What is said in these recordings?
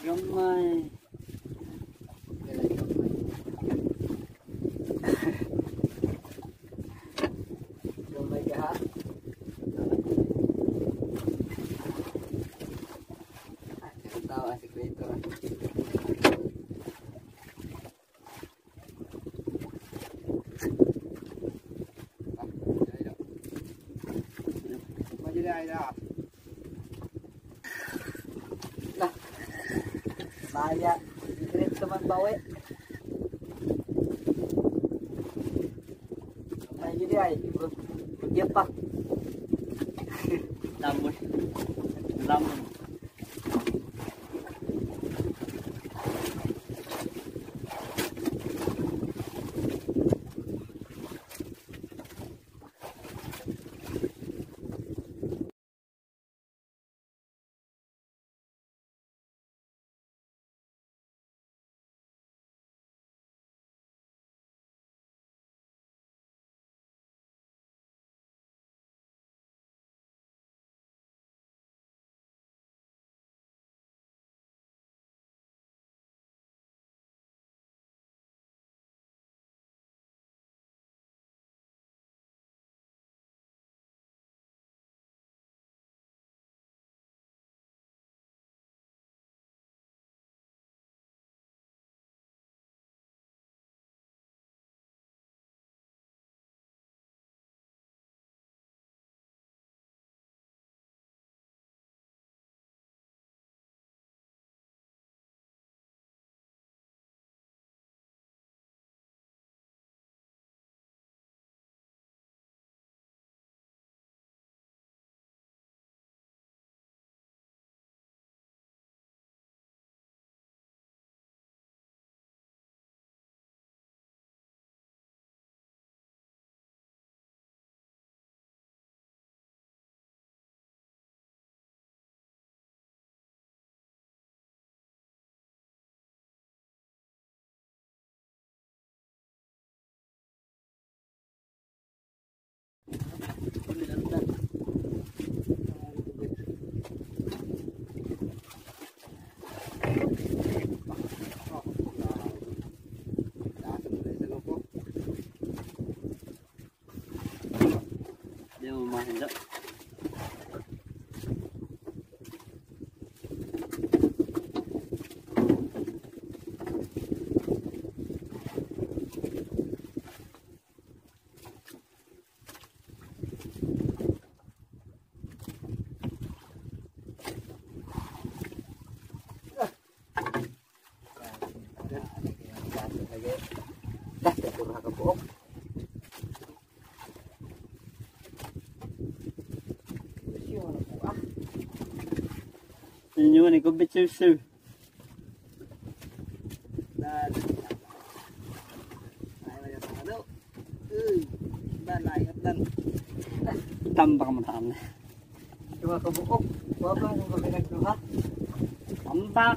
Ramai. Ramai ke ha? Tahu asik itu. Maju dah, dah. Nah, saya kirim teman bawa. Maju dia, pergi apa? Lamun, lamun. Dia mau main tak? Dah terkurang ke bohong. Ini mana kau betul-betul? Dan, ayah macam mana? Dan ayah dan tambah macam ni. Cuma kau bohong, berapa kau pegang tu ha? Tambah.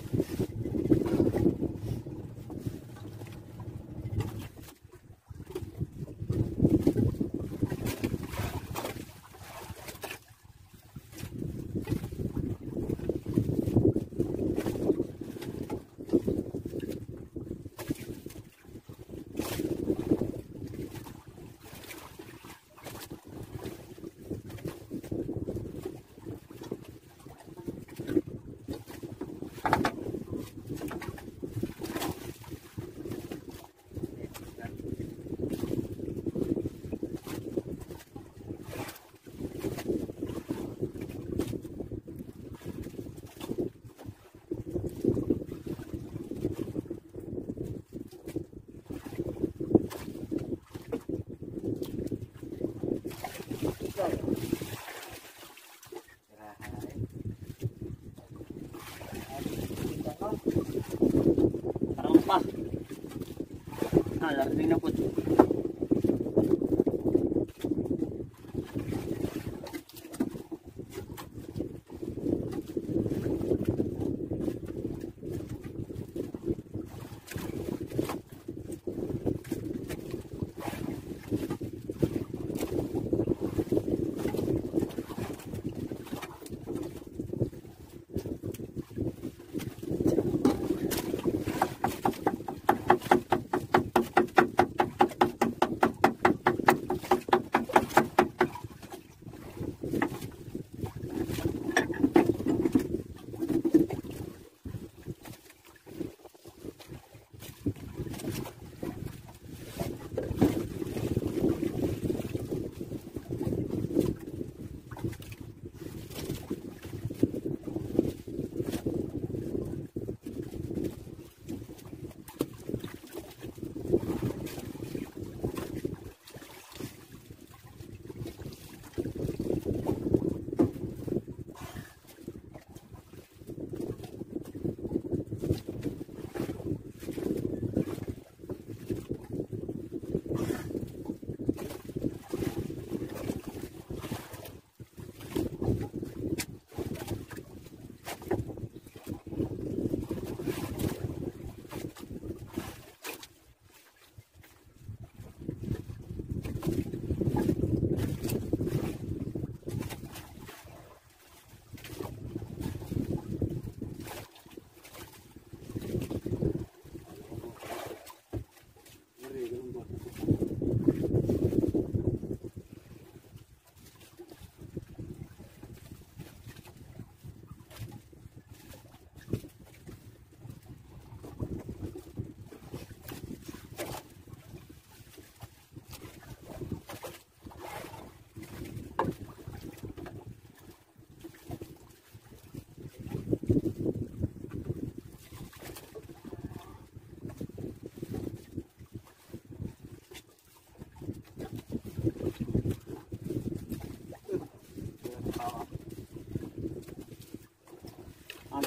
Parang pa. Larding na po.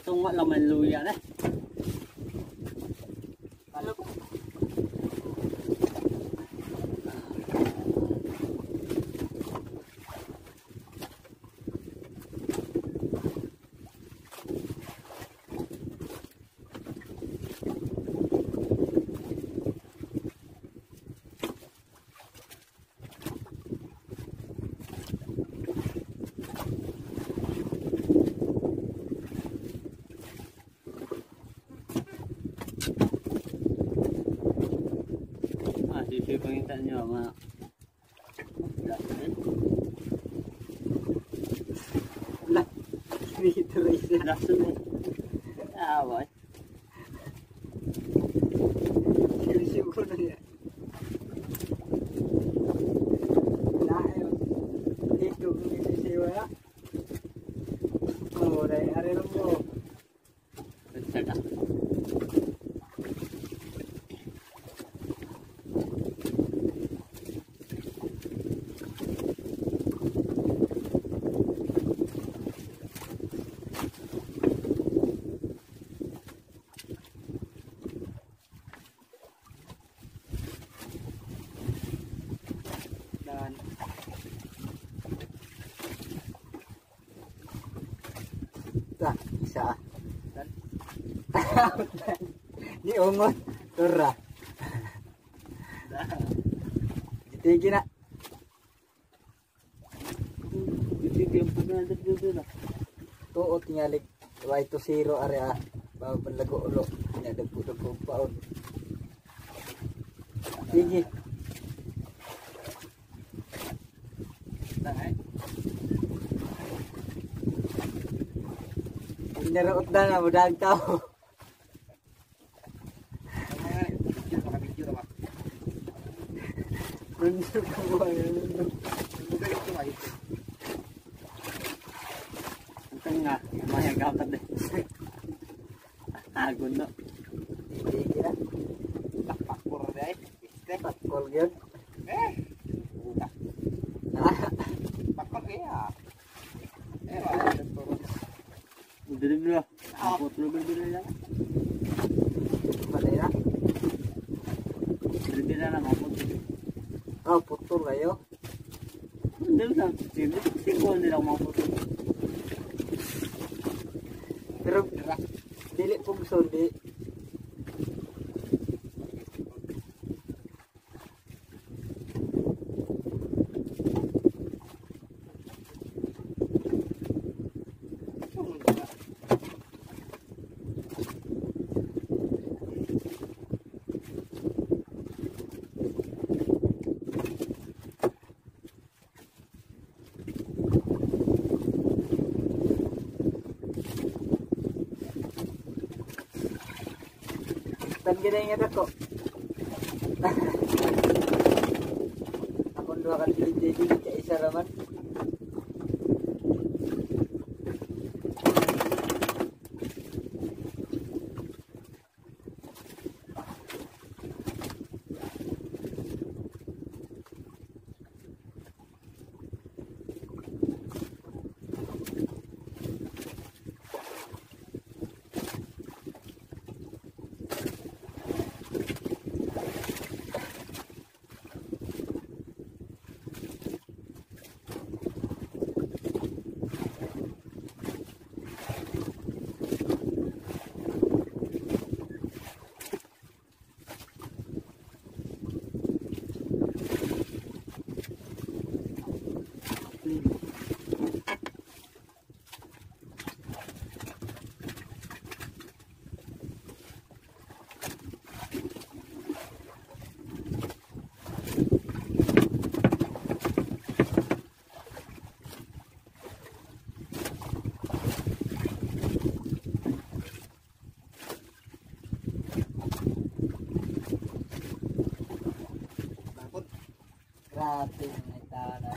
tung là mình lùi à đấy. Sisi pengintannya sama lah ini terus dah sini awal syukur ya nah itu ini sewa oh dari hari Rabu sudah tak bisa ini ungut turah tinggi nak itu pernah ada dulu lah tuh tinggal wah itu siro area bawa berlagu ulo ini ada budak paun tinggi nyerut dah udah tahu. Tengah, banyak gambar deh. Agun no. Kira Tak pakur deh. pakol gyud. Bukan. Pakur ya. Udah dulu. Aku terus berbeda ya. Padahal Berbeda lah aku. oh putul kayo. Dulu kan singkong nila mau putus. Pero dili pong sundi. Tan gina ako. Ako dua kali jadi kayak isa raman. Grabe ang itara.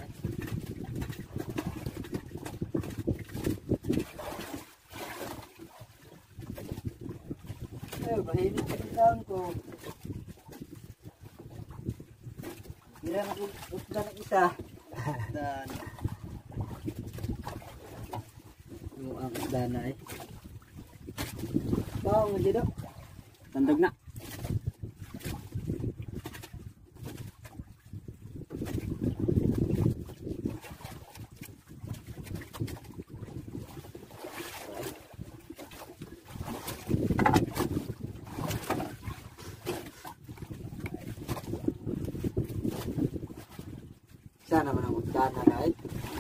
Mahilig ka lang ko. Bilang ako usda ng isa. Dan Yung ang usda na eh. Bao nga dito. Tandog na. Sana naman ang magdana na eh.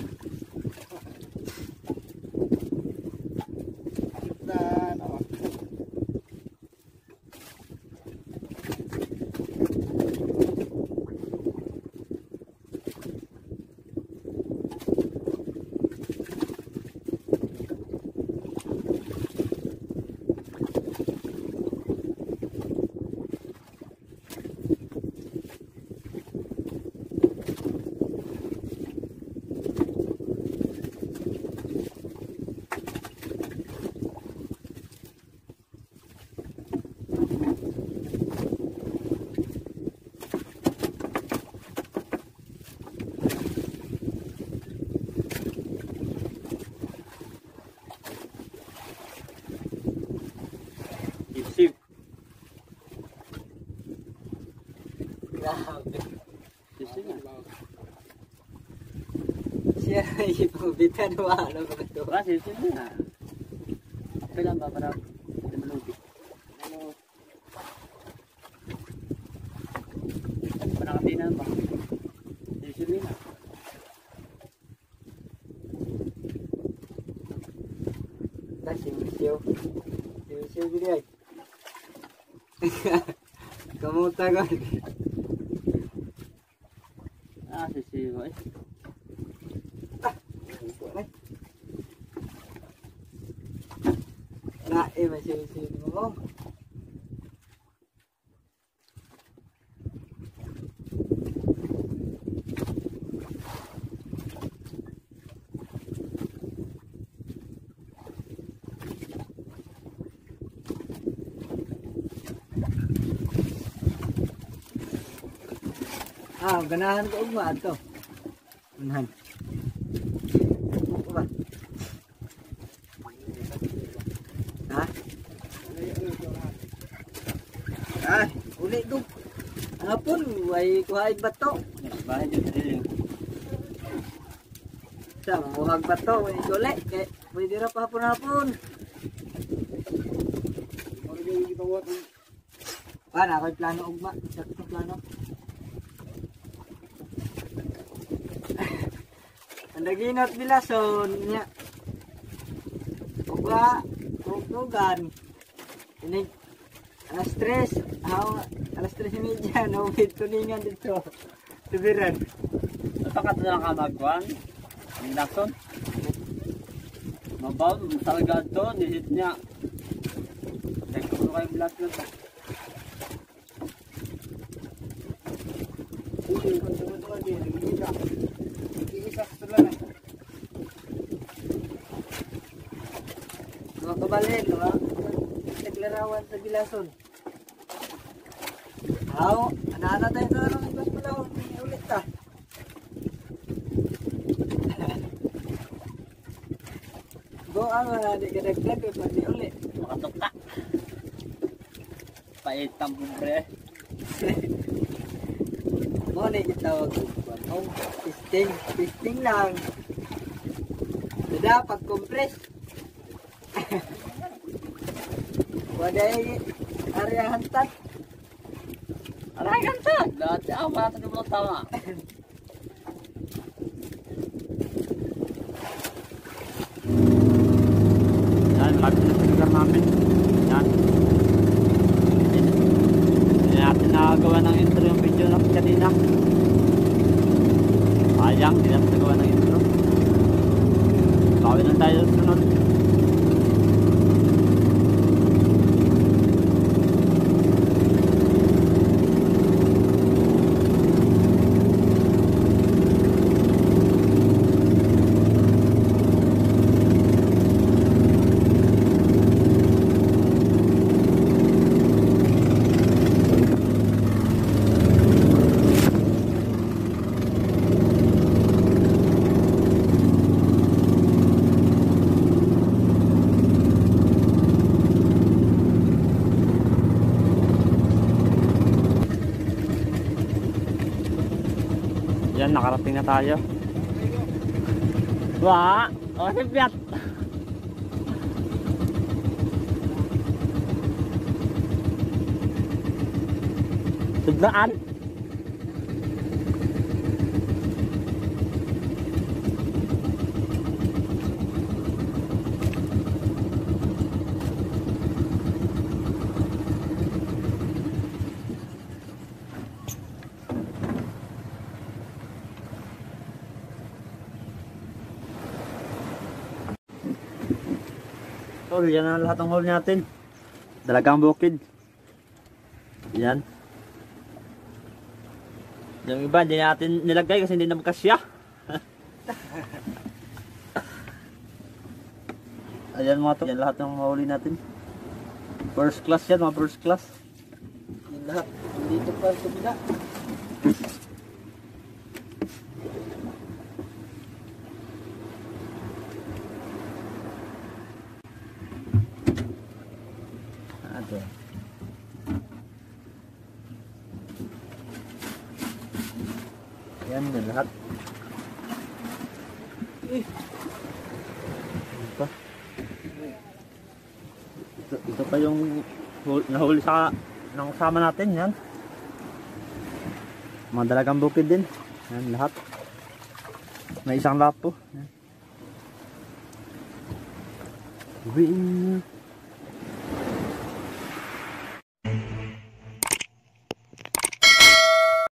Isip. Grabe. Isip na. Siya ipabitan mo ano ba ito? Kasi isip na. Kailan ba para malubi? Panakatinan ba? Isip na. Kasi siyo. Siyo bigay. Kamuta ko. Sisiyo eh. Lae masih mo. Ganahan ko ugma ato. Ganahan. Ba? Ha? Ay, uli do. Ano pun, way kuhay bato. Bahay dyan sa dilim. Sa muhag bato, way uli. Kaya, pwede ra pa hapon-hapon. Paano ako'y plano ugma? Sakit ng plano. Ang naginot bilason niya. Ugma, tugtugan. Inig, alas 3, alas 3:30, nawid tuningan dito. Tubiran. Natakat na lang kamagwan. Ang lakson. Mabaw, salagad to, nihit niya. Nagkulo kayo blast lang ta. Uy, kung tungod-tungod din, nag-iisa sa tulan eh. Mga kabalin, mga naglarawan sa bilason. Aw, ana-ana tayo sa larong ibas pala, ulit ta. Go ang di ka naglag, pati ulit. Makatukta. Paitang pumbre. Mo na itawag ko. Oh, testing lang. Tidak pag-compress. Waday area hantat. Aray kanta! Lahat siya, para sa mga tama. Yan, malapit na sa lugar namin. Yan. Hindi natin nakagawa ng intro yung video na kanina. Sayang, hindi natin nagawa ng intro. Bawi lang tayo sa sunod. Yan, nakarating na tayo. Wah! O, sipyat! Sudlaan! Tol, yan ang lahat ng hole natin. Dalagang bukid. Yan. Yung iba hindi natin nilagay kasi hindi na magkasya. Ayan mga tol, yan lahat ng huli natin. First class yan, mga first class. Yung lahat. Dito pa sa bila. Ato. Yan yung lahat. Ito pa yung nahuli sa ng kasama natin, yan. Mga dalagang bukid din. Yan lahat. May isang lapo. Yan.